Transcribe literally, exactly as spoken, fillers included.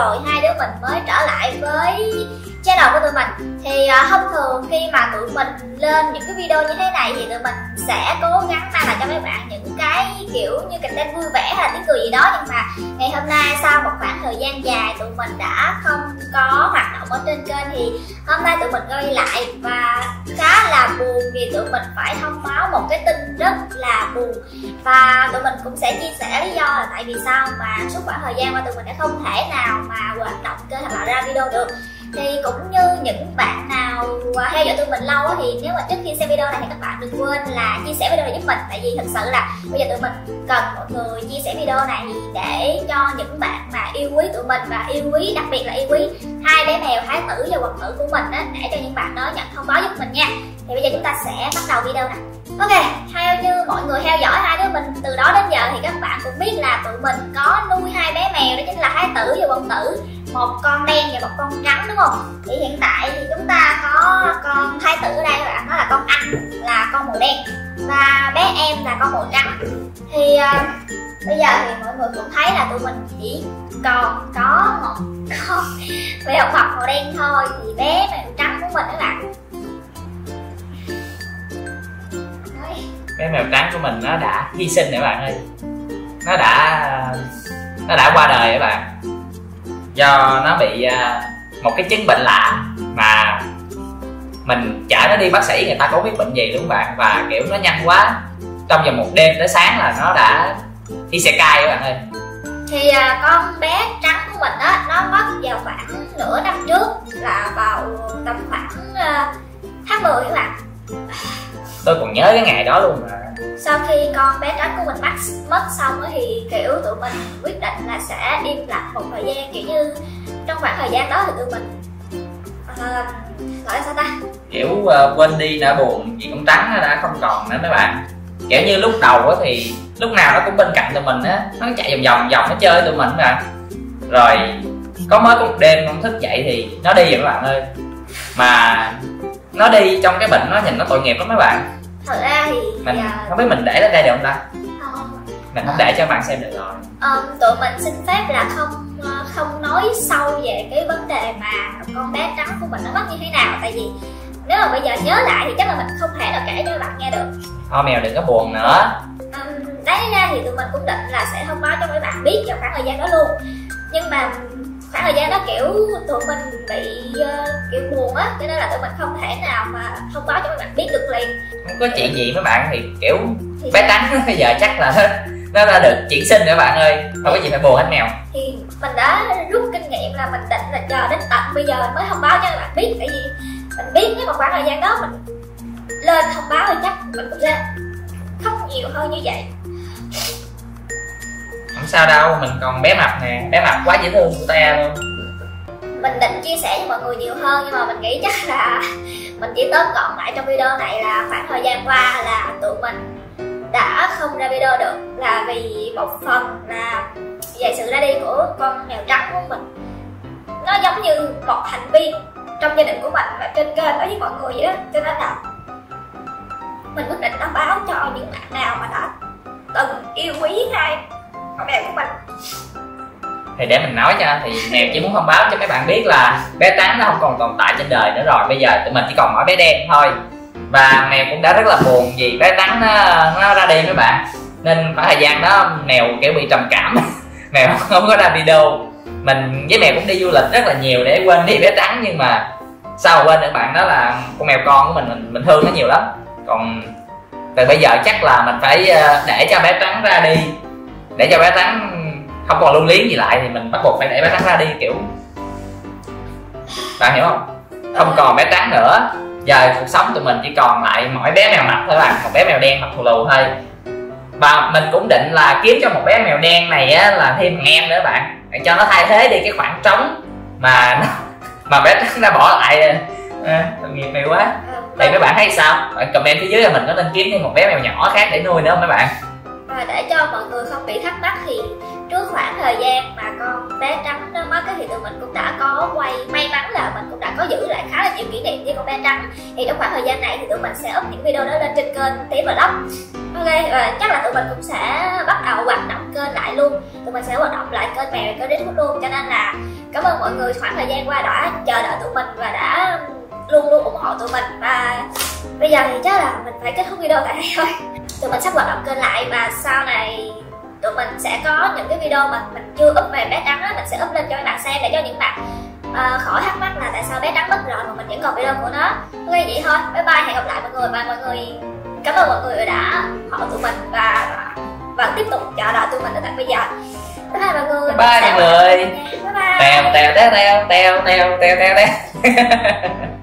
rồi hai đứa mình mới trở lại với channel của tụi mình. Thì uh, thông thường khi mà tụi mình lên những cái video như thế này thì tụi mình sẽ cố gắng mang lại cho mấy bạn những cái kiểu như content vui vẻ hay là tiếng cười gì đó. Nhưng mà ngày hôm nay sau một khoảng thời gian dài tụi mình đã không có hoạt động ở trên kênh thì hôm nay tụi mình quay lại và khá là buồn vì tụi mình phải thông báo một cái tin rất là buồn. Và tụi mình cũng sẽ chia sẻ lý do là tại vì sao mà suốt khoảng thời gian qua tụi mình đã không thể nào mà hoạt động kênh hoặc là ra video được. Thì cũng như những bạn nào theo dõi tụi mình lâu á, thì nếu mà trước khi xem video này thì các bạn đừng quên là chia sẻ video này giúp mình. Tại vì thật sự là bây giờ tụi mình cần mọi người chia sẻ video này để cho những bạn mà yêu quý tụi mình và yêu quý, đặc biệt là yêu quý hai bé mèo Thái Tử và Quật Tử của mình á, để cho những bạn đó nhận thông báo giúp mình nha. Thì bây giờ chúng ta sẽ bắt đầu video này. Ok, theo như mọi người theo dõi hai đứa mình từ đó đến giờ thì các bạn cũng biết là tụi mình có nuôi hai bé mèo, đó chính là Thái Tử và Quật Tử, một con đen và một con trắng đúng không? Thì hiện tại thì chúng ta có con Thái Tử ở đây các bạn, nó là con anh là con màu đen và bé em là con màu trắng. Thì uh, bây giờ thì mọi người cũng thấy là tụi mình chỉ còn có một con mèo mập màu đen thôi. Thì bé mèo trắng của mình đó là bé mèo trắng của mình nó đã hy sinh các bạn ơi, nó đã nó đã qua đời các bạn, do nó bị uh, một cái chứng bệnh lạ mà mình chở nó đi bác sĩ người ta có biết bệnh gì đúng không bạn, và kiểu nó nhanh quá, trong vòng một đêm tới sáng là nó đã isekai các bạn ơi. Thì uh, con bé trắng của mình á, nó mất vào khoảng nửa năm trước, là vào tầm khoảng uh, tháng mười các bạn. Tôi còn nhớ cái ngày đó luôn mà. Sau khi con bé trắng của mình mất mất xong thì kiểu tụi mình quyết định là sẽ im lặng một thời gian, kiểu như trong khoảng thời gian đó thì tụi mình uh, gọi là sao ta, kiểu uh, quên đi nỗi buồn vì con trắng nó đã không còn nữa mấy bạn. Kiểu như lúc đầu á thì lúc nào nó cũng bên cạnh tụi mình á, nó chạy vòng vòng vòng nó chơi tụi mình các bạn. Rồi có mới có một đêm con thức dậy thì nó đi rồi các bạn ơi. Mà nó đi trong cái bệnh nó nhìn nó tội nghiệp lắm mấy bạn. Thật ra thì mình giờ... không biết mình để nó đây được không ta? Không. Mình không để cho bạn xem được rồi. Um, tụi mình xin phép là không không nói sâu về cái vấn đề mà con bé trắng của mình nó mất như thế nào. Tại vì nếu mà bây giờ nhớ lại thì chắc là mình không thể nào kể cho các bạn nghe được. Thôi mèo đừng có buồn nữa. Um, đấy ra thì tụi mình cũng định là sẽ thông báo cho mấy bạn biết trong khoảng thời gian đó luôn. Nhưng mà khoảng thời gian đó kiểu tụi mình bị uh, kiểu buồn á, cho nên là tụi mình không thể nào mà thông báo cho mấy bạn biết được liền. Không có chuyện gì mấy bạn, thì kiểu thì bé trắng bây giờ chắc là nó đã được chuyển sinh rồi bạn ơi, không có gì phải buồn hết mèo. Thì mình đã rút kinh nghiệm là mình định là chờ đến tận bây giờ mới thông báo cho các bạn biết. Tại vì mình biết nếu mà khoảng thời gian đó mình lên thông báo thì chắc mình cũng sẽ khóc nhiều hơn như vậy. Không sao đâu, mình còn bé mập nè, bé mập quá dễ thương của ta luôn. Mình định chia sẻ với mọi người nhiều hơn nhưng mà mình nghĩ chắc là mình chỉ tóm gọn lại trong video này là khoảng thời gian qua là tụi mình đã không ra video được là vì một phần là về sự ra đi của con mèo trắng của mình. Nó giống như một thành viên trong gia đình của mình và trên kênh đối với mọi người vậy đó, cho nên là mình quyết định thông báo cho những bạn nào mà đã từng yêu quý hai con mèo của mình. Thì để mình nói cho, thì mèo chỉ muốn thông báo cho mấy bạn biết là bé trắng nó không còn tồn tại trên đời nữa rồi, bây giờ tụi mình chỉ còn mỗi bé đen thôi. Và mèo cũng đã rất là buồn vì bé trắng nó, nó ra đi mấy bạn, nên khoảng thời gian đó mèo kiểu bị trầm cảm. Mèo không có ra video. Mình với mèo cũng đi du lịch rất là nhiều để quên đi bé trắng, nhưng mà sao mà quên được bạn, đó là con mèo con của mình, mình mình thương nó nhiều lắm. Còn từ bây giờ chắc là mình phải để cho bé trắng ra đi, để cho bé trắng không còn lưu luyến gì lại, thì mình bắt buộc phải để bé trắng ra đi, kiểu bạn hiểu không? Không còn bé trắng nữa, giờ cuộc sống tụi mình chỉ còn lại mỗi bé mèo mập thôi bạn, một bé mèo đen mặt thù lù thôi. Và mình cũng định là kiếm cho một bé mèo đen này á là thêm thằng em nữa bạn, để cho nó thay thế đi cái khoảng trống mà mà bé trắng đã bỏ lại. À, tội nghiệp mèo quá. Thì mấy bạn thấy sao? Bạn comment phía dưới là mình có nên kiếm thêm một bé mèo nhỏ khác để nuôi nữa không mấy bạn? Và để cho mọi người không bị thắc mắc thì trước khoảng thời gian mà con bé trắng nó mất thì tụi mình cũng đã có quay, may mắn là mình cũng đã có giữ lại khá là nhiều kỷ niệm với con bé trắng. Thì trong khoảng thời gian này thì tụi mình sẽ up những video đó lên trên kênh Tí Vlog. Ok, và chắc là tụi mình cũng sẽ bắt đầu hoạt động kênh lại luôn. Tụi mình sẽ hoạt động lại kênh mèo và kênh YouTube luôn, cho nên là cảm ơn mọi người khoảng thời gian qua đã chờ đợi tụi mình và đã luôn luôn ủng hộ tụi mình. Và bây giờ thì chắc là mình phải kết thúc video tại đây thôi. Tụi mình sắp hoạt động kênh lại và sau này tụi mình sẽ có những cái video mà mình chưa up về bé trắng á, mình sẽ up lên cho các bạn xem để cho những bạn uh, khỏi thắc mắc là tại sao bé trắng mất rồi mà mình vẫn còn video của nó. Ok vậy thôi, bye bye, hẹn gặp lại mọi người. Và mọi người cảm ơn mọi người đã ủng hộ tụi mình và và tiếp tục chờ đợi tụi mình đến tận bây giờ. Bye bye mọi người. Bye mọi người. Bye bye. Tèo tèo tèo tèo tèo tèo tèo tèo.